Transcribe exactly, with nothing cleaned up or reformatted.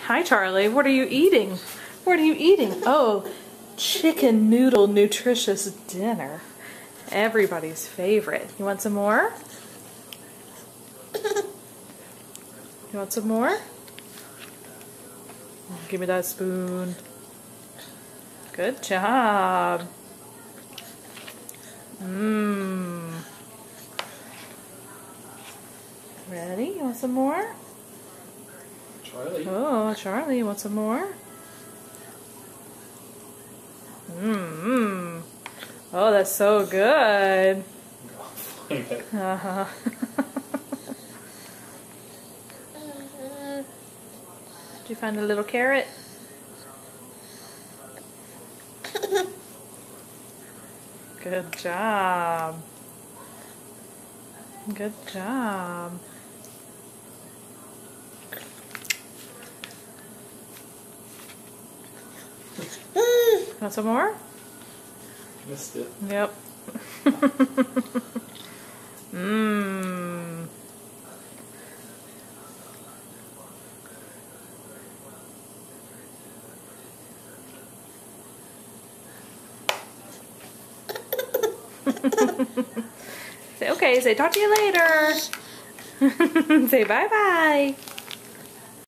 Hi, Charlie. What are you eating? What are you eating? Oh, chicken noodle nutritious dinner. Everybody's favorite. You want some more? You want some more? Give me that spoon. Good job. Mmm. Ready? You want some more? Charlie. Oh, Charlie, you want some more? Mmm. Oh, that's so good. Uh-huh. Did you find a little carrot? Good job. Good job. Want some more? Missed it. Yep. Mmm. Say okay, say talk to you later. Say bye bye.